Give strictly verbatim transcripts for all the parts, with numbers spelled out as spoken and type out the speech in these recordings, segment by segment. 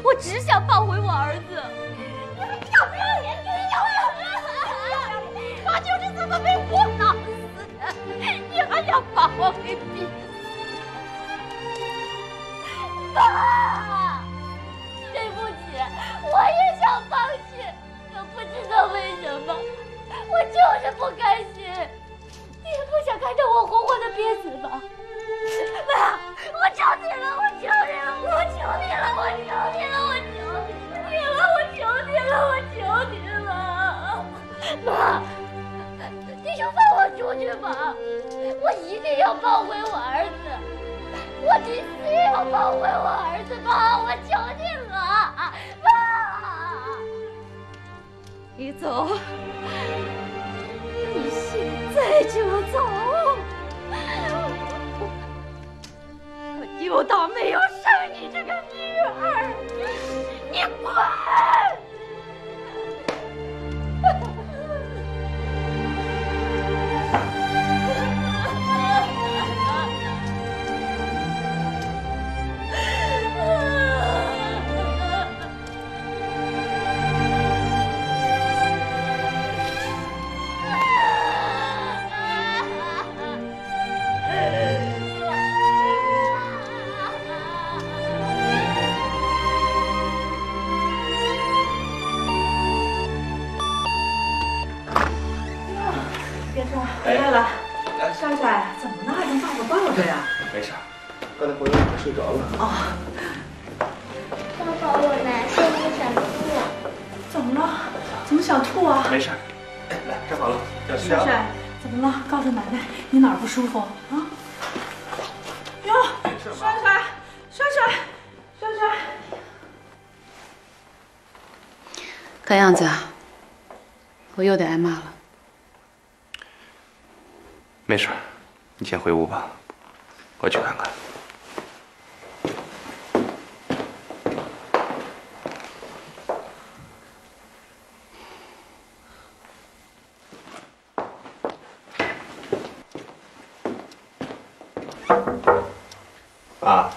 我只想抱回我儿子。你们要不要脸？你们要不要脸？他就是这么被我弄死的，你还要把我给逼死？妈，对不起，我也想放弃，可不知道为什么，我就是不甘心。你也不想看着我活活的憋死吧？妈，我求你了，我求你了，我求你了，我求你了，我求你了，我求你了，我求你了，妈，你就放我出去吧，我一定要抱回我儿子，我必须要抱回我儿子，妈，我求你了，妈，你走，你现在就走。就当没有生你这个女儿，你滚！ 回来了，帅帅，怎么了？人抱着抱着呀？ 没事，刚才回来我睡着了。 哦。 爸爸，我难受，我想吐。 怎么了？怎么想吐啊？ 没事，哎，来，站好了，小心点。 帅帅，怎么了？告诉奶奶，你哪儿不舒服啊？哟，帅帅，帅帅，帅帅。 看样子啊，我又得挨骂了。 没事，你先回屋吧，我去看看。啊，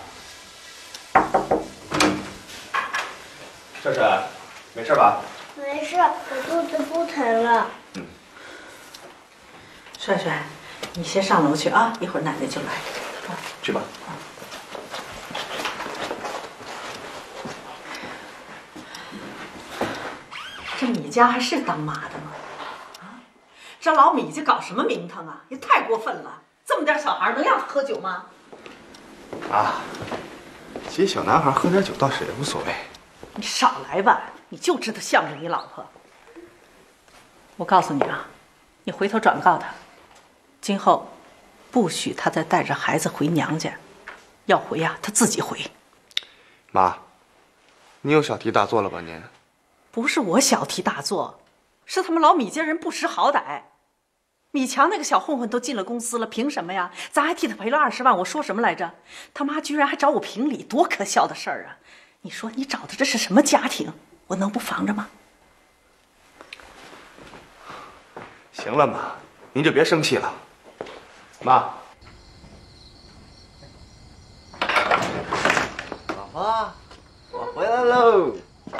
帅帅，没事吧？ 没事，我肚子不疼了。 嗯。 帅帅。你先上楼去啊，一会儿奶奶就来。 去吧。 这米家还是当妈的吗？啊，这老米家搞什么名堂啊？也太过分了！这么点小孩能让他喝酒吗？ 啊，其实小男孩喝点酒倒是也无所谓。 你少来吧，你就知道向着你老婆。我告诉你啊，你回头转告他。今后，不许他再带着孩子回娘家，要回呀、啊，他自己回。 妈，你又小题大做了吧您？ 不是我小题大做，是他们老米家人不识好歹。米强那个小混混都进了公司了，凭什么呀？咱还替他赔了二十万，我说什么来着？他妈居然还找我评理，多可笑的事儿啊！你说你找的这是什么家庭？我能不防着吗？ 行了妈，您就别生气了。妈， 老婆，我回来喽！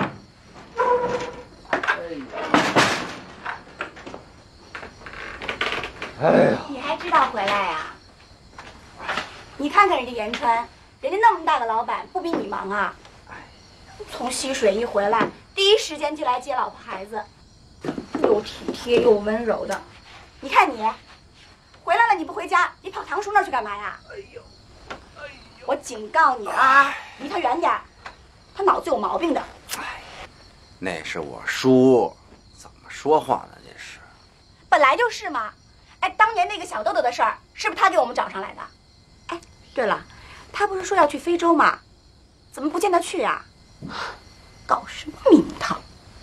哎呀， 你还知道回来呀？你看看人家延川，人家那么大个老板，不比你忙啊？从溪水一回来，第一时间就来接老婆孩子，又体贴又温柔的。你看你。回来了你不回家，你跑堂叔那儿去干嘛呀？哎呦，哎呦！我警告你啊，离他远点，他脑子有毛病的。 哎，那是我叔，怎么说话呢？这是。 本来就是嘛。哎，当年那个小豆豆的事儿，是不是他给我们找上来的？哎，对了，他不是说要去非洲吗？怎么不见他去呀？搞什么名堂？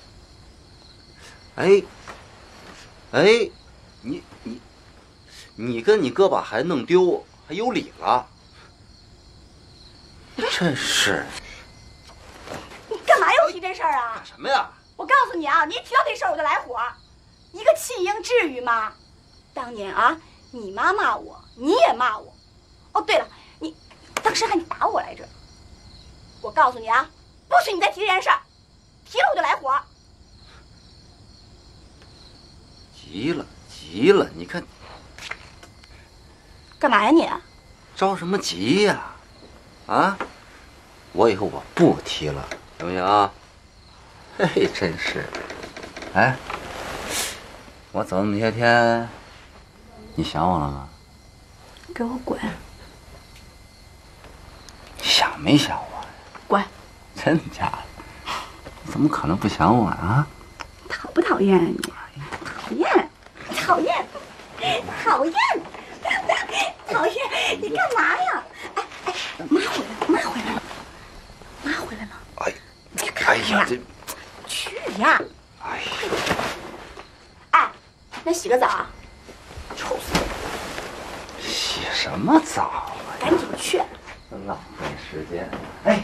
哎，哎，你你。你跟你哥把孩子弄丢，还有理了？真是！ 你干嘛又提这事儿啊？ 干什么呀？ 我告诉你啊，你一提到这事儿我就来火。一个弃婴至于吗？当年啊，你妈骂我，你也骂我。哦，对了，你当时还你打我来着。我告诉你啊， 不许你再提这件事儿，提了我就来火。 急了，急了，你看， 干嘛呀你？ 着什么急呀？啊，我以后我不提了，行不行啊？嘿，真是，哎，我走那么些天，你想我了吗？ 给我滚！ 想没想我呀？ 滚！ 真的假的？你怎么可能不想我啊？ 讨不讨厌啊你？讨厌，讨厌，讨厌，讨厌！你干嘛呀？哎哎，妈回来了，妈回来了，妈回来了！ 哎， 你干嘛呀？ 这去呀！ 哎呀， 哎，那洗个澡，臭死了！ 洗什么澡啊？ 赶紧去！ 浪费时间。哎。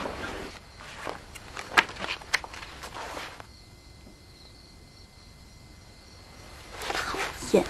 厌。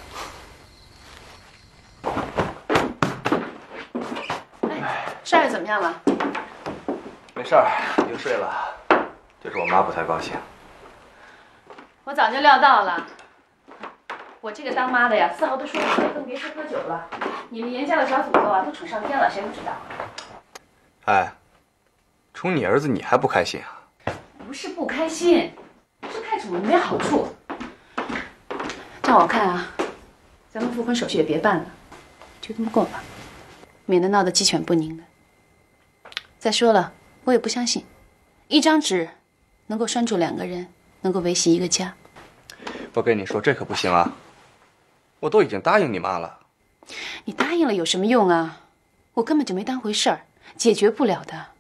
哎，少爷怎么样了？ 没事儿，已经睡了。就是我妈不太高兴。 我早就料到了。我这个当妈的呀，丝毫都说不准，更别说喝酒了。你们严家的小祖宗啊，都宠上天了，谁不知道？ 哎，宠你儿子你还不开心啊？ 不是不开心，是太宠了没好处。照我看啊，咱们复婚手续也别办了，就这么过吧，免得闹得鸡犬不宁的。再说了，我也不相信，一张纸能够拴住两个人，能够维系一个家。 我跟你说，这可不行啊！我都已经答应你妈了。 你答应了有什么用啊？我根本就没当回事儿，解决不了的。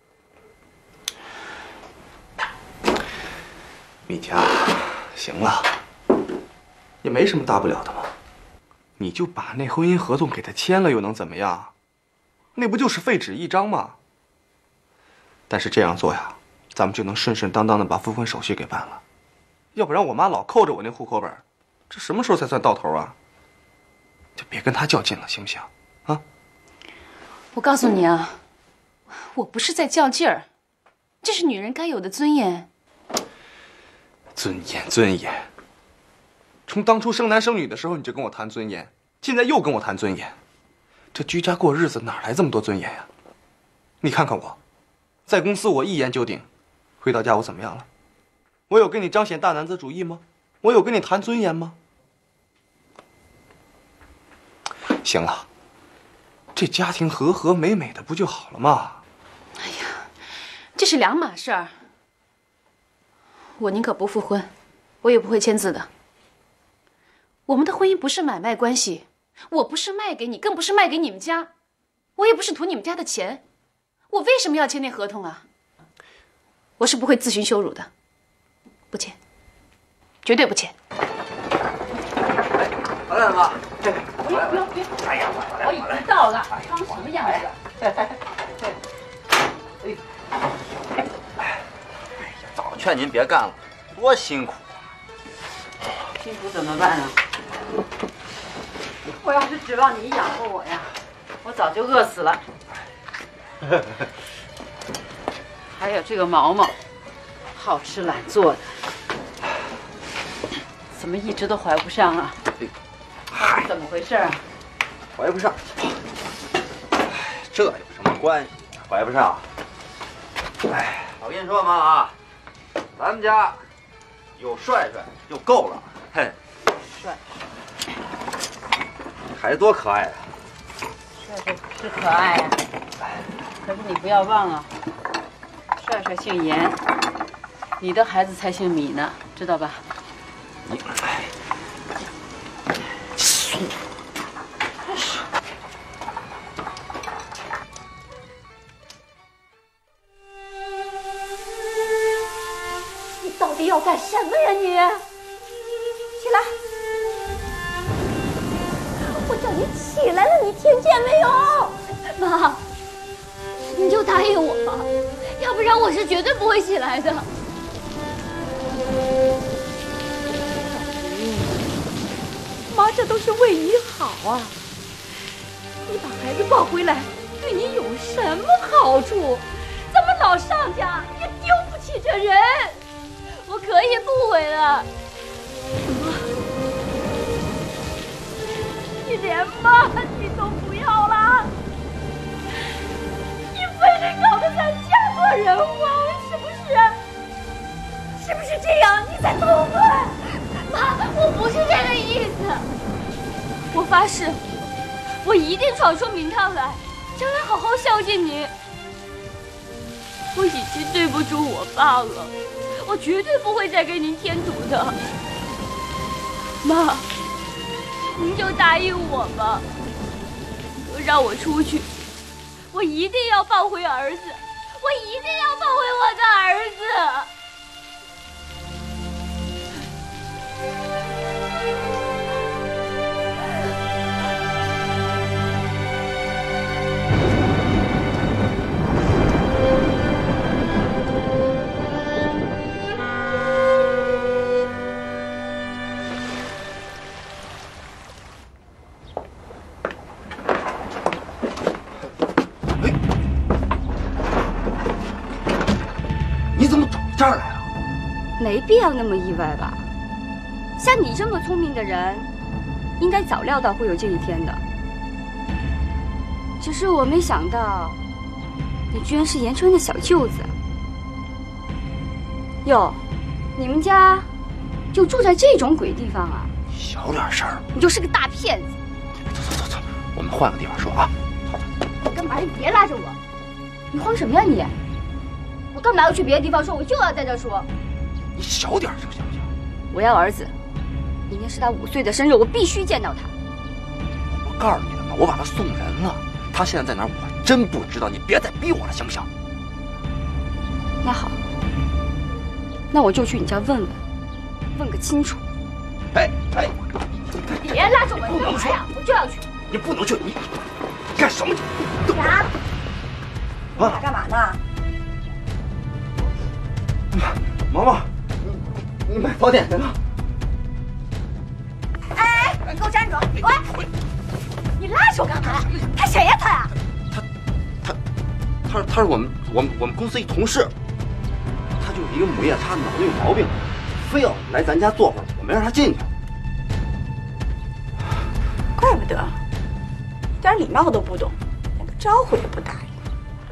米佳，行了，也没什么大不了的嘛。你就把那婚姻合同给他签了，又能怎么样？那不就是废纸一张吗？但是这样做呀，咱们就能顺顺当当的把复婚手续给办了。要不然我妈老扣着我那户口本，这什么时候才算到头啊？就别跟她较劲了，行不行？啊！ 我告诉你啊，我不是在较劲儿，这是女人该有的尊严。 尊严，尊严。从当初生男生女的时候你就跟我谈尊严，现在又跟我谈尊严，这居家过日子哪来这么多尊严呀？你看看我，在公司我一言九鼎，回到家我怎么样了？我有跟你彰显大男子主义吗？我有跟你谈尊严吗？行了，这家庭和和美美的不就好了吗？ 哎呀，这是两码事儿。我宁可不复婚，我也不会签字的。我们的婚姻不是买卖关系，我不是卖给你，更不是卖给你们家，我也不是图你们家的钱，我为什么要签那合同啊？我是不会自寻羞辱的，不签，绝对不签。 回来了吗？ 不用不用不用，哎呀，我已经到了，装什么样子？ 哎呀，早劝您别干了，多辛苦啊！ 辛苦怎么办啊？我要是指望你养活我呀，我早就饿死了。还有这个毛毛，好吃懒做的，怎么一直都怀不上啊？ 嗨， 怎么回事啊？ 怀不上，这有什么关系？怀不上。哎，我跟你说嘛啊，咱们家有帅帅就够了。嘿， 帅， 孩子多可爱啊！ 帅帅是可爱呀、可是你不要忘了，帅帅姓严，你的孩子才姓米呢，知道吧？ 你，哎，素。 你到底要干什么呀你？起来！我叫你起来了，你听见没有？妈，你就答应我吧，要不然我是绝对不会起来的。妈，这都是为你好啊！你把孩子抱回来，对你有什么好处？怎么老找上家，也丢不起这人。我可以不回了。什么？你连妈你都不要了？你非得搞得咱家破人亡，是不是？是不是这样你才痛快？妈，我不是这个意思。我发誓，我一定闯出名堂来，将来好好孝敬您。我已经对不住我爸了，我绝对不会再给您添堵的。妈，您就答应我吧，让我出去，我一定要抱回儿子，我一定要抱回我的儿子。 这儿来了， 没必要那么意外吧？像你这么聪明的人，应该早料到会有这一天的。只是我没想到，你居然是严春的小舅子。哟，你们家就住在这种鬼地方啊？ 小点声， 你就是个大骗子！ 走走走走，我们换个地方说啊。 你干嘛？你别拉着我！你慌什么呀你？我干嘛要去别的地方说？我就要在这说。 你小点声行不行？ 我要儿子，明天是他五岁的生日，我必须见到他。 我告诉你了吗？我把他送人了，他现在在哪儿我真不知道。你别再逼我了，行不行？ 那好，那我就去你家问问，问个清楚。 哎哎， 别拉着我！你干嘛呀？我就要去。 你不能去！你干什么？ 呀，你俩干嘛呢？ 毛毛，你你买早点去了？ 哎，你给我站住！喂，你拉着我干嘛？他谁呀他呀？ 他他他他是我们我们我们公司一同事，他就是一个母夜叉，脑子有毛病，非要来咱家坐会儿，我没让他进去。 怪不得，一点礼貌都不懂，连个招呼也不打应。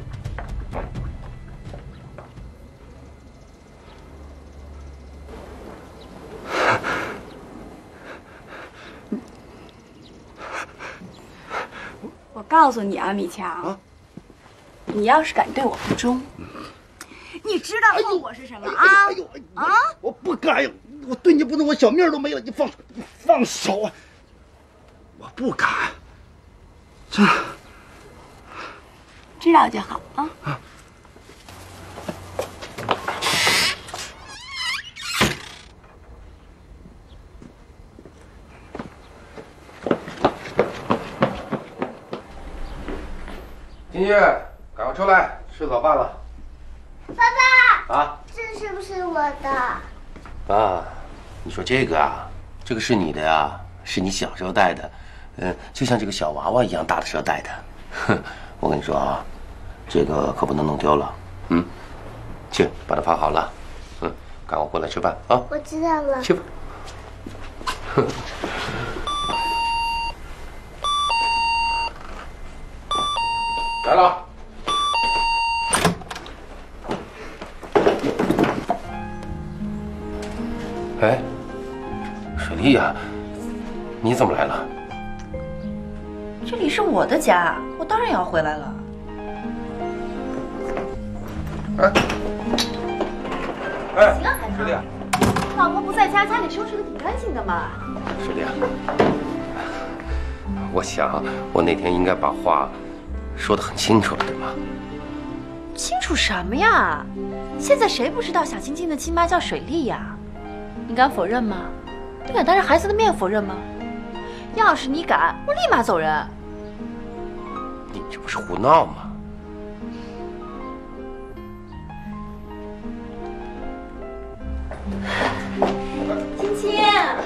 我告诉你啊，米强， 啊、 你要是敢对我不忠，你知道后果是什么啊？ 哎呦，哎呦啊！我不敢，我对你不能，我小命都没了，你放你放手啊！我不敢，这知道就好啊。啊金玉，赶快出来，吃早饭了。 爸爸啊， 这是不是我的？ 啊，你说这个啊，这个是你的呀，是你小时候戴的，嗯，就像这个小娃娃一样大的时候戴的。哼，我跟你说啊，这个可不能弄丢了。嗯，去把它放好了。嗯，赶快过来吃饭啊。 我知道了。 去吧。哼。来了。哎，水丽呀，你怎么来了？ 这里是我的家，我当然要回来了。 哎，哎，水丽， 老婆不在家，家里收拾的挺干净的嘛。 水丽，我想我那天应该把话说得很清楚了，对吗？ 清楚什么呀？现在谁不知道小青青的亲妈叫水丽呀？你敢否认吗？你敢当着孩子的面否认吗？要是你敢，我立马走人。 你这不是胡闹吗？ 青青，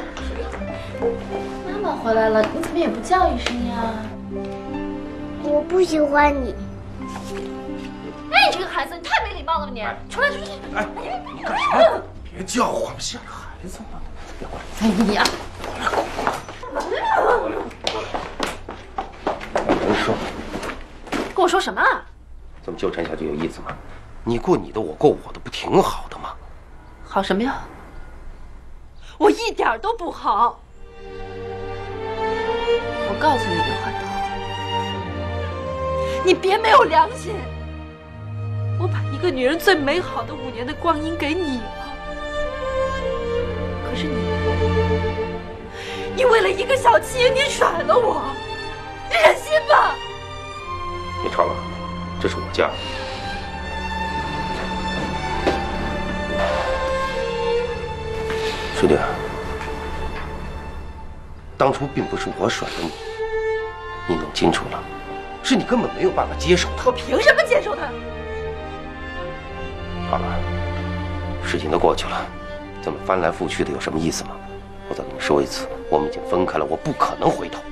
妈妈回来了，你怎么也不叫一声呀？ 我不喜欢你。 哎，你个孩子，你太没礼貌了吧你！出来出去！ 哎，你干什么？别叫唤，像个孩子吗？别过来！ 哎你呀！ 过来，过来，过来！我跟你说， 跟我说什么啊？ 这么纠缠下去有意思吗？你过你的，我过我的，不挺好的吗？ 好什么呀？我一点都不好。我告诉你，刘海涛，你别没有良心！我把一个女人最美好的五年的光阴给你了，可是你，你为了一个小七爷，你甩了我，你忍心吗？ 别吵了，这是我家。师弟，当初并不是我甩了你，你弄清楚了，是你根本没有办法接受他。 我凭什么接受他？ 好了，事情都过去了，这么翻来覆去的有什么意思吗？我再跟你说一次，我们已经分开了，我不可能回头。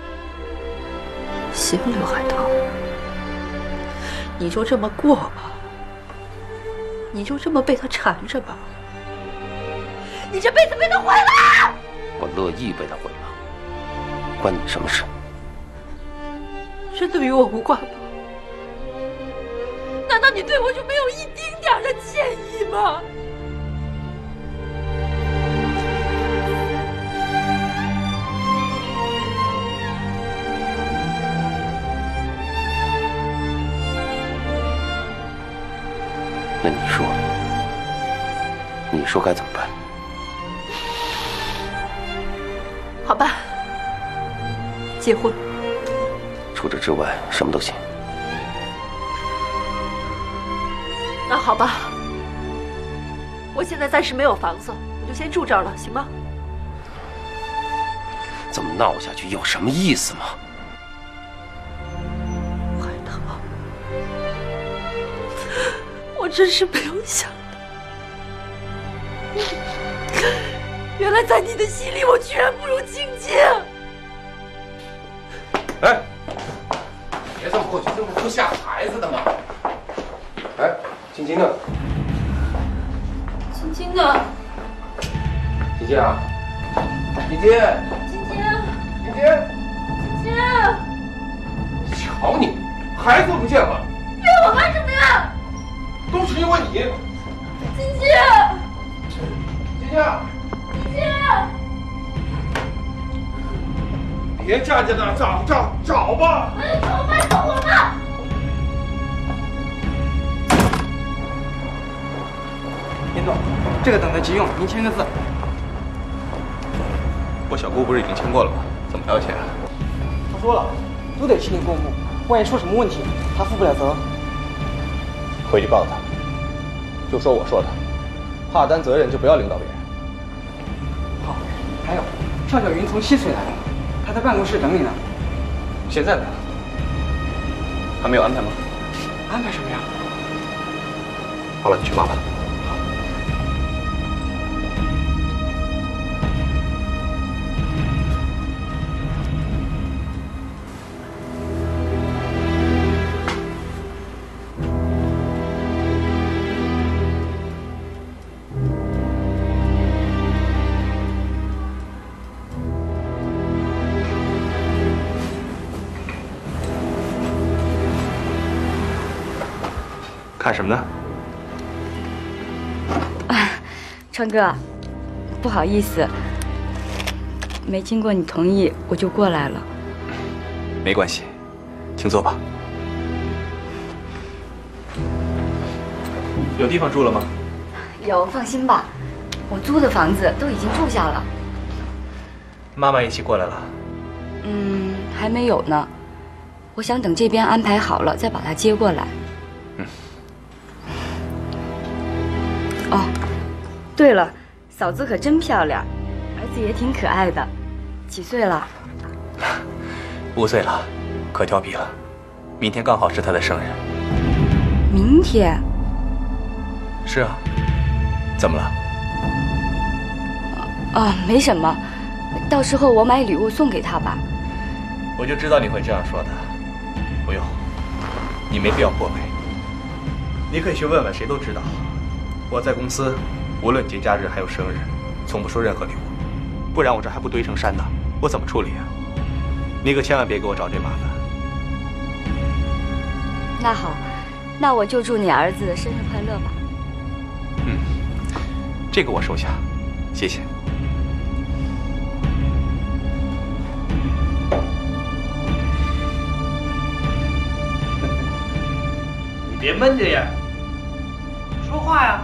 行，刘海涛，你就这么过吧，你就这么被他缠着吧，你这辈子被他毁了。 我乐意被他毁了，关你什么事？ 真的与我无关吗？难道你对我就没有一丁点的歉意吗？ 那你说，你说该怎么办？ 好吧，结婚。 除这之外，什么都行。 那好吧，我现在暂时没有房子，我就先住这儿了，行吗？ 这么闹下去有什么意思吗？ 海涛，我真是没有想到，原来在你的心里，我居然不如静静。 哎，别这么过去，这不吓孩子的吗？哎。晶晶呢？ 晶晶呢？ 晶晶啊！晶晶！ 晶晶！ 晶晶！ 晶晶！ 瞧你，孩子不见了！ 怨我干什么呀？ 都是因为你！ 晶晶！ 晶晶！ 晶晶！ 别站在那儿，找找找吧！ 那就找吧，找我吧！ 林总，这个等着急用，您签个字。我小姑不是已经签过了吗？怎么还要签啊？ 他说了，都得清理公墓，万一出什么问题，他负不了责。 回去告诉他，就说我说的，怕担责任就不要领导别人。 好，还有，邵小云从西水来了，他在办公室等你呢。 现在来了？还没有安排吗？ 安排什么呀？ 好了，你去忙吧。看什么呢？ 川哥，不好意思，没经过你同意我就过来了。 没关系，请坐吧。有地方住了吗？ 有，放心吧，我租的房子都已经住下了。 妈妈一起过来了？ 嗯，还没有呢。我想等这边安排好了再把她接过来。 嗯。 哦，对了，嫂子可真漂亮，儿子也挺可爱的，几岁了？ 五岁了，可调皮了。明天刚好是他的生日。 明天？ 是啊。怎么了？ 啊，没什么，到时候我买礼物送给他吧。 我就知道你会这样说的。不用，你没必要破费。 你可以去问问，谁都知道。我在公司，无论节假日还有生日，从不收任何礼物，不然我这还不堆成山呢，我怎么处理啊？你可千万别给我找这麻烦。 那好，那我就祝你儿子生日快乐吧。 嗯，这个我收下，谢谢。 你别闷着呀，说话呀！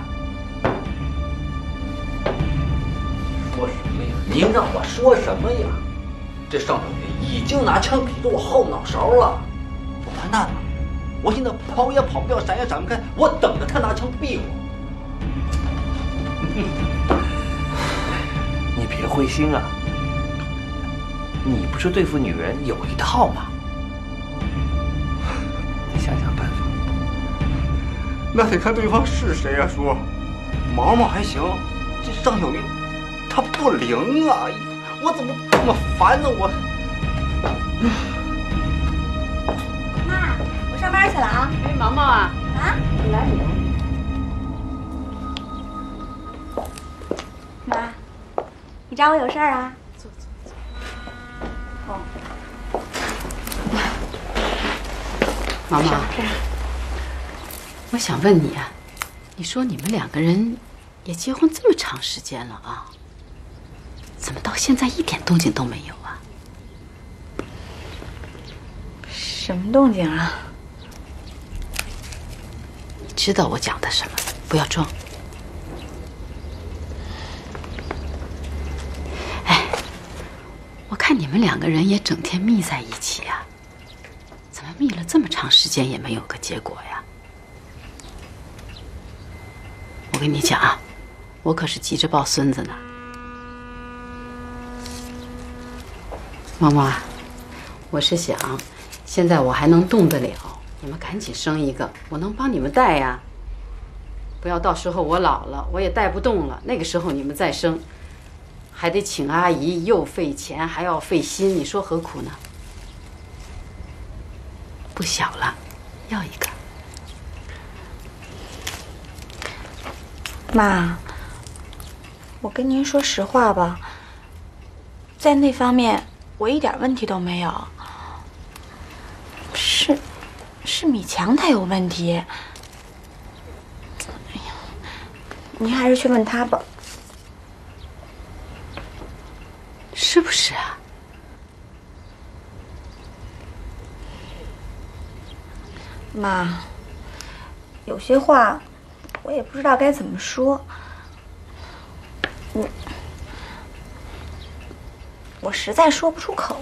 说什么呀？您让我说什么呀？这尚小云已经拿枪抵着我后脑勺了，我完蛋了！我现在跑也跑不掉，闪也闪不开，我等着他拿枪毙我。 你别灰心啊，你不是对付女人有一套吗？再想想办法。 那得看对方是谁呀、啊，叔。 毛毛还行，这尚小云她不灵啊！我怎么这么烦呢？我。 妈，我上班去了啊。 哎，毛毛啊， 啊， 你来你来。 妈，你找我有事儿啊？ 坐坐坐。 哦。 毛毛，我想问你啊，你说你们两个人也结婚这么长时间了啊，怎么到现在一点动静都没有啊？ 什么动静啊？ 你知道我讲的什么？不要装。哎，我看你们两个人也整天腻在一起呀、啊，怎么腻了这么长时间也没有个结果呀？我跟你讲啊，我可是急着抱孙子呢。妈妈，我是想，现在我还能动得了，你们赶紧生一个，我能帮你们带呀。不要到时候我老了，我也带不动了，那个时候你们再生，还得请阿姨，又费钱还要费心，你说何苦呢？不小了，要一个。 妈，我跟您说实话吧，在那方面我一点问题都没有。是，是米强他有问题。哎呀，您还是去问他吧。 是不是啊？ 妈，有些话我也不知道该怎么说。我我实在说不出口。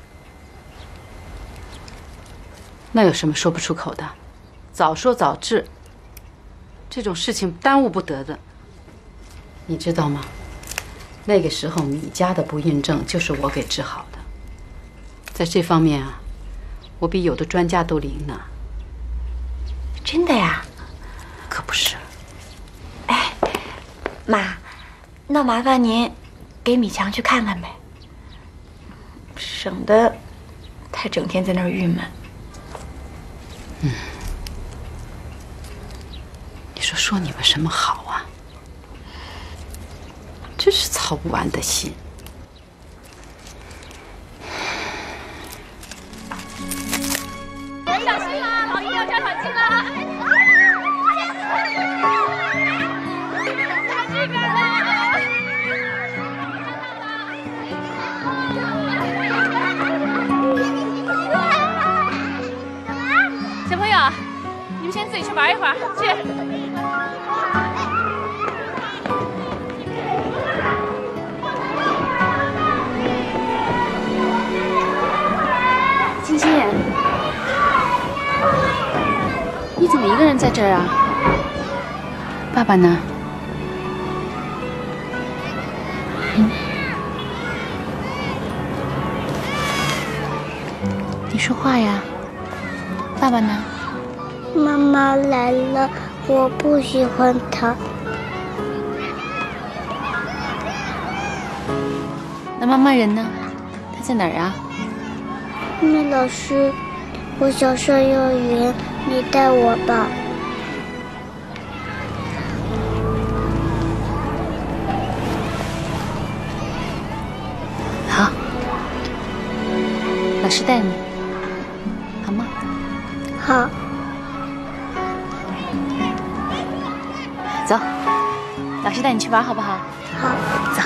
那有什么说不出口的？早说早治，这种事情耽误不得的。你知道吗？那个时候米家的不孕症就是我给治好的，在这方面啊，我比有的专家都灵呢。 真的呀？ 可不是。 哎，妈，那麻烦您给米强去看看呗，省得他整天在那儿郁闷。 嗯，你说说你们什么好啊？真是操不完的心。 小心啊，老爷要扎场筋了啊！在这边了。小朋友，你们先自己去玩一会儿，去。 欣欣，你怎么一个人在这儿啊？爸爸呢？嗯，你说话呀。爸爸呢？ 妈妈来了，我不喜欢她。 那妈妈人呢？她在哪儿啊？ 那老师，我想上幼儿园，你带我吧。 带你，好吗？ 好。 走，老师带你去玩，好不好？ 好， 走。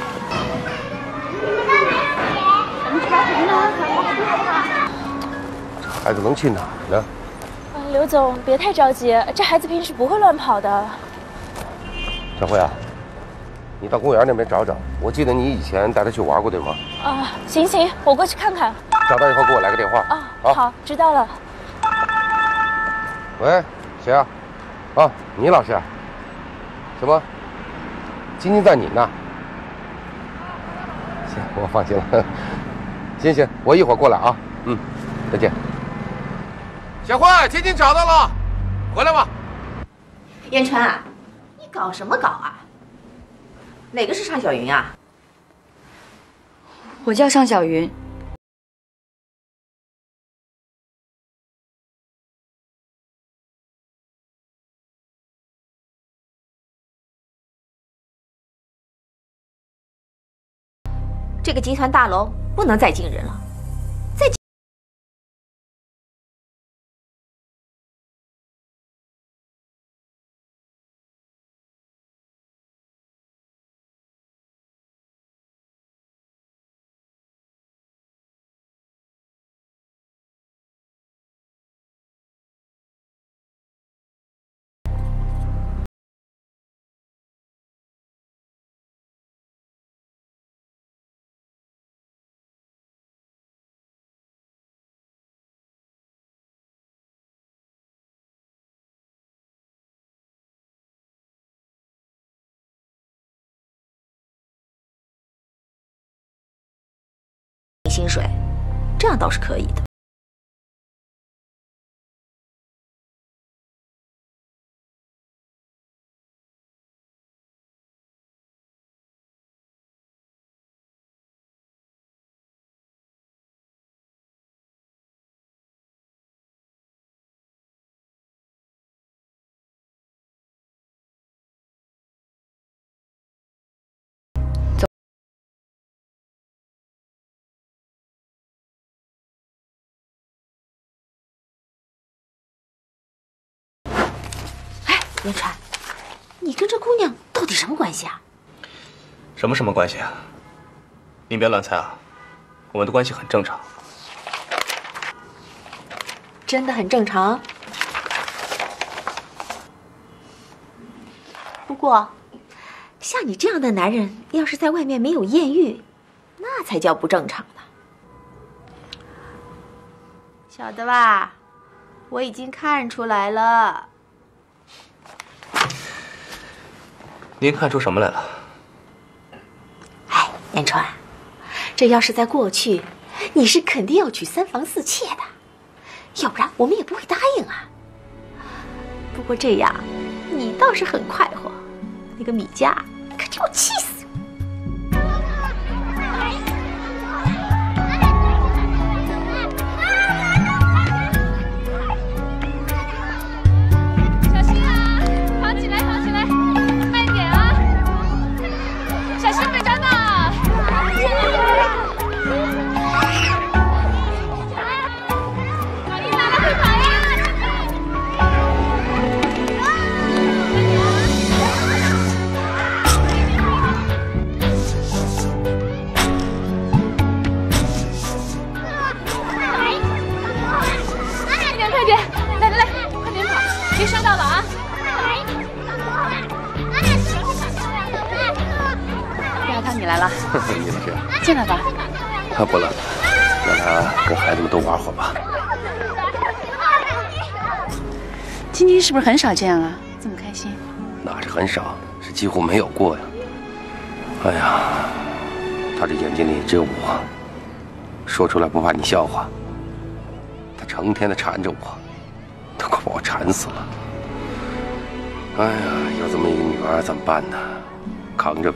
我们去玩什么呢？好不好？ 这孩子能去哪儿呢？ 刘总，别太着急，这孩子平时不会乱跑的。 小慧啊，你到公园那边找找，我记得你以前带他去玩过，对吗？ 啊，行行，我过去看看。 找到以后给我来个电话。 啊， 好， 好，知道了。 喂，谁啊？啊，倪老师。什么？晶晶在你那？行，我放心了。行行，我一会儿过来啊。嗯，再见。小慧，晶晶找到了，回来吧。 言川啊，你搞什么搞啊？哪个是尚小云啊？ 我叫尚小云。 这个集团大楼不能再进人了，再进。薪水，这样倒是可以的。言川，你跟这姑娘到底什么关系啊？ 什么什么关系啊？您别乱猜啊，我们的关系很正常。 真的很正常。不过，像你这样的男人，要是在外面没有艳遇，那才叫不正常呢。晓得吧？我已经看出来了。 您看出什么来了？ 哎，言川，这要是在过去，你是肯定要娶三房四妾的，要不然我们也不会答应啊。不过这样，你倒是很快活，那个米佳可就要气死。 你来了， 倪老师， 进来吧。 啊，不了，让他跟孩子们都玩会儿吧。 晶晶是不是很少这样啊？这么开心？ 那是很少，是几乎没有过呀。哎呀，他这眼睛里只有我，说出来不怕你笑话。他成天的缠着我，都快把我缠死了。哎呀，有这么一个女儿怎么办呢？扛着呗。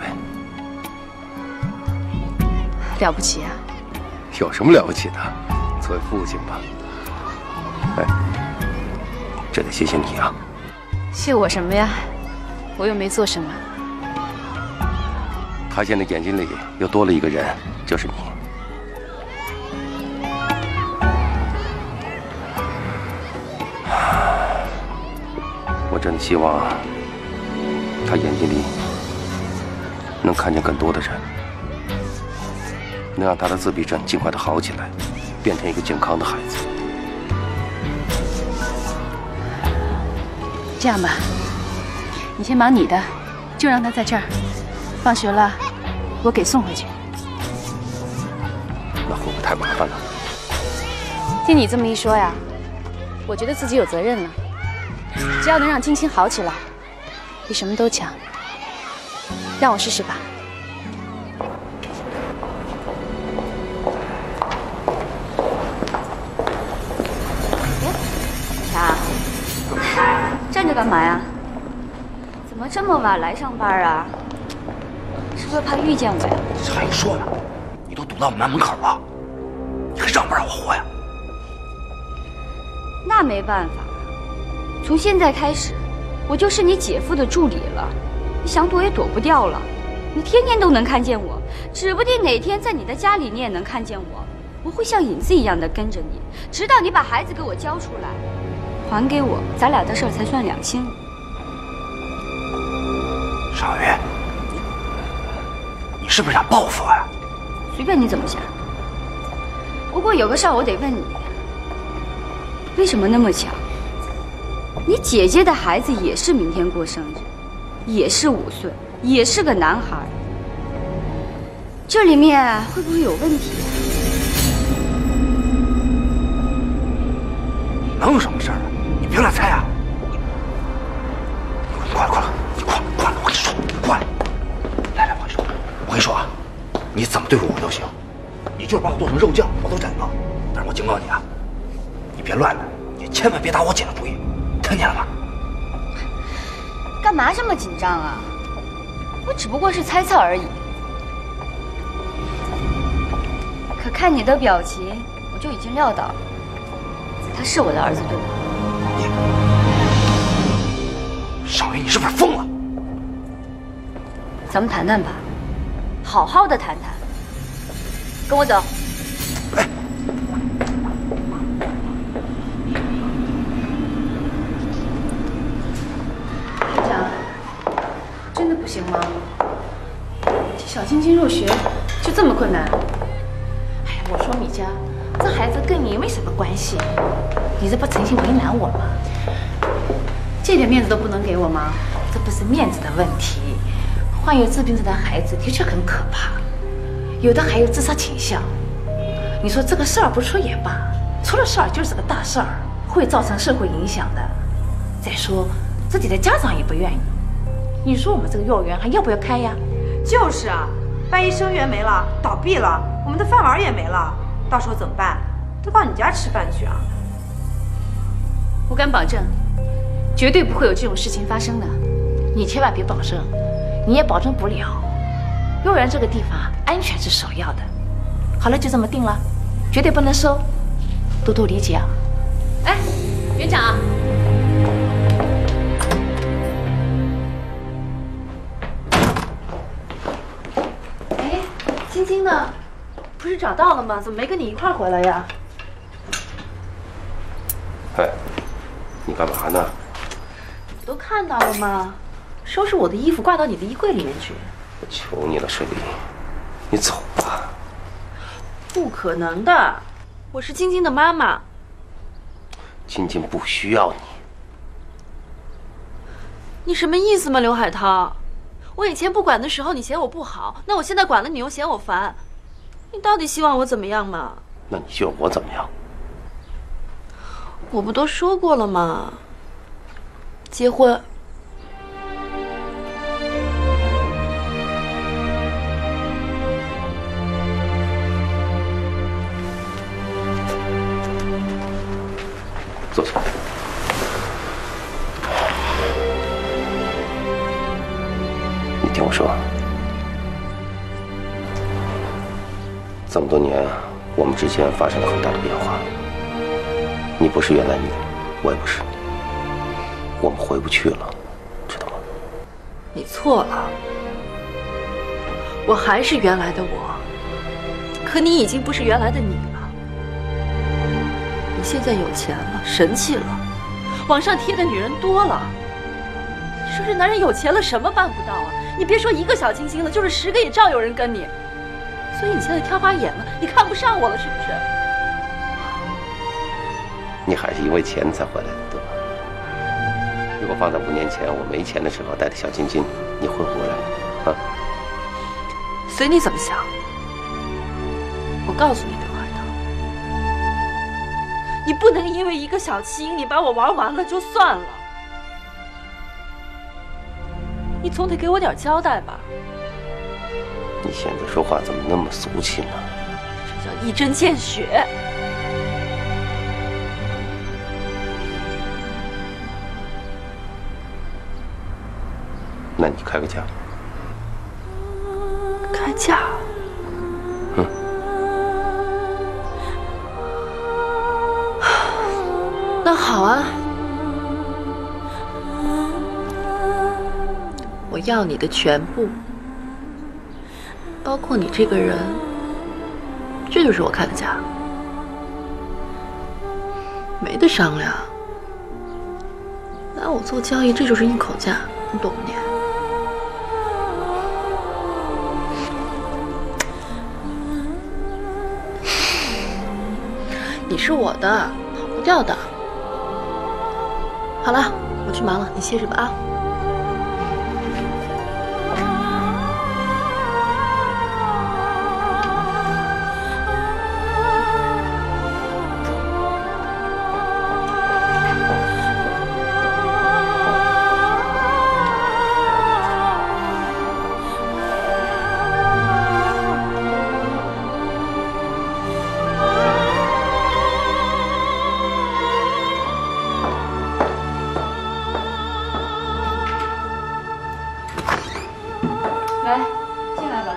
了不起啊！ 有什么了不起的？作为父亲吧。哎，这得谢谢你啊！ 谢我什么呀？我又没做什么。 他现在眼睛里又多了一个人，就是你。 我真的希望他眼睛里能看见更多的人，能让他的自闭症尽快的好起来，变成一个健康的孩子。 这样吧，你先忙你的，就让他在这儿。放学了，我给送回去。 那会不会太麻烦了？ 听你这么一说呀，我觉得自己有责任了。只要能让晶晶好起来，比什么都强。让我试试吧。 啥？站着干嘛呀？怎么这么晚来上班啊？是不是怕遇见我呀？ 这还用说呢？你都堵到我们家门口了，你还让不让我活呀？ 那没办法，从现在开始，我就是你姐夫的助理了，你想躲也躲不掉了。你天天都能看见我，指不定哪天在你的家里你也能看见我。我会像影子一样的跟着你，直到你把孩子给我交出来，还给我，咱俩的事儿才算两清。 尚雨，你是不是想报复我呀？ 随便你怎么想。不过有个事儿我得问你，为什么那么巧？你姐姐的孩子也是明天过生日，也是五岁，也是个男孩，这里面会不会有问题？ 能有什么事儿啊？你别乱猜啊！你过来，过来，你过来，过来！我跟你说，你过来！来来，我跟你说，我跟你说啊，你怎么对付我都行，你就是把我做成肉酱，我都忍了。但是我警告你啊，你别乱来，你千万别打我姐的主意，听见了吗？ 干嘛这么紧张啊？我只不过是猜测而已。可看你的表情，我就已经料到，他是我的儿子，对吧？ 你，尚雨，你是不是疯了？ 咱们谈谈吧，好好的谈谈。跟我走。 哎， 班长，真的不行吗？这小晶晶入学就这么困难？ 哎呀，我说米佳，这孩子跟你没什么关系，你这不诚心为难我吗？ 这点面子都不能给我吗？ 这不是面子的问题，患有自闭症的孩子的确很可怕，有的还有自杀倾向。你说这个事儿不出也罢，出了事儿就是个大事儿，会造成社会影响的。再说自己的家长也不愿意，你说我们这个幼儿园还要不要开呀？ 就是啊，万一生源没了，倒闭了，我们的饭碗也没了，到时候怎么办？都到你家吃饭去啊！ 我敢保证，绝对不会有这种事情发生的。 你千万别保证，你也保证不了。幼儿园这个地方安全是首要的。好了，就这么定了，绝对不能收，多多理解啊！ 哎，园长， 哎，晶晶呢？不是找到了吗？怎么没跟你一块儿回来呀？ 哎，你干嘛呢？ 我都看到了吗？收拾我的衣服挂到你的衣柜里面去。 我求你了，水丽，你走吧。 不可能的，我是晶晶的妈妈。 晶晶不需要你。 你什么意思吗，刘海涛？我以前不管的时候你嫌我不好，那我现在管了你又嫌我烦，你到底希望我怎么样嘛？ 那你希望我怎么样？ 我不都说过了吗？结婚。 坐下。你听我说，这么多年，我们之间发生了很大的变化。你不是原来你，我也不是，我们回不去了，知道吗？ 你错了，我还是原来的我，可你已经不是原来的你了。你现在有钱了，神气了，网上贴的女人多了， 说这男人有钱了什么办不到啊？你别说一个小清新了，就是十个也照有人跟你。所以你现在挑花眼了，你看不上我了是不是？ 你还是因为钱才回来的，对吧？如果放在五年前我没钱的时候带的小晶晶，你会回来吗？啊？ 随你怎么想。我告诉你，刘海棠，你不能因为一个小七，你把我玩完了就算了。你总得给我点交代吧。 你现在说话怎么那么俗气呢？ 这叫一针见血。 那你开个价。 开价？ 嗯。 那好啊，我要你的全部。包括你这个人，这就是我开的价，没得商量。拿我做交易，这就是硬口价，你懂不你？你是我的，跑不掉的。好了，我去忙了，你歇着吧啊。 来，进来吧。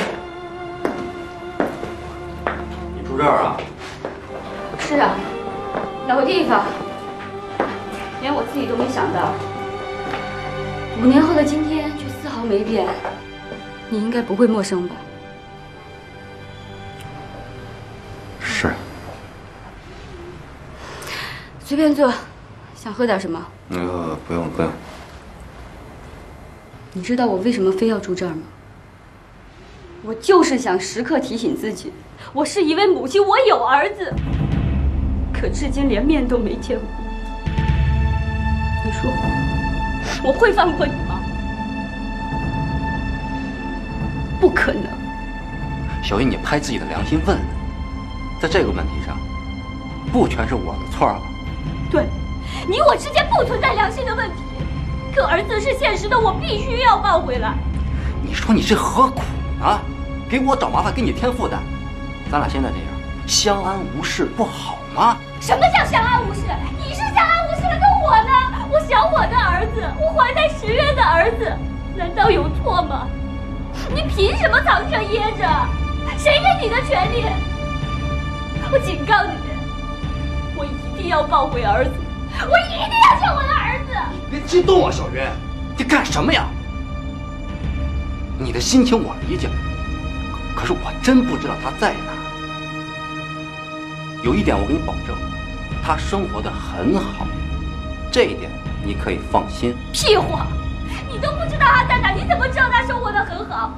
你住这儿啊？ 是啊，哪个地方？连我自己都没想到，五年后的今天却丝毫没变。你应该不会陌生吧？ 是。 随便坐，想喝点什么？ 呃，不用不用。 你知道我为什么非要住这儿吗？我就是想时刻提醒自己，我是一位母亲，我有儿子，可至今连面都没见过。你说我会放过你吗？不可能。 小云，你拍自己的良心问，在这个问题上，不全是我的错吧？ 对，你我之间不存在良心的问题。可儿子是现实的，我必须要抱回来。 你说你这何苦呢？给我找麻烦，给你添负担。咱俩现在这样，相安无事不好吗？ 什么叫相安无事？你是相安无事了，可我呢？我想我的儿子，我怀胎十月的儿子，难道有错吗？你凭什么藏着掖着？谁给你的权利？我警告你，我一定要抱回儿子，我一定要救我的儿子。 别激动啊，小云，你干什么呀？你的心情我理解，可是我真不知道他在哪。有一点我给你保证，他生活得很好，这一点你可以放心。 屁话！你都不知道他在哪，你怎么知道他生活得很好？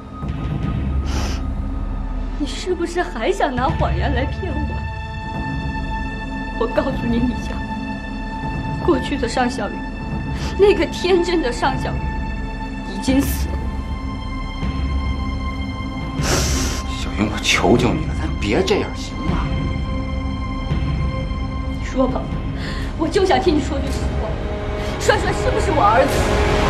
你是不是还想拿谎言来骗我？我告诉你，米香，过去的尚小云，那个天真的尚小云，已经死了。 小云，我求求你了，咱别这样行吗？ 你说吧，我就想听你说句实话，帅帅是不是我儿子？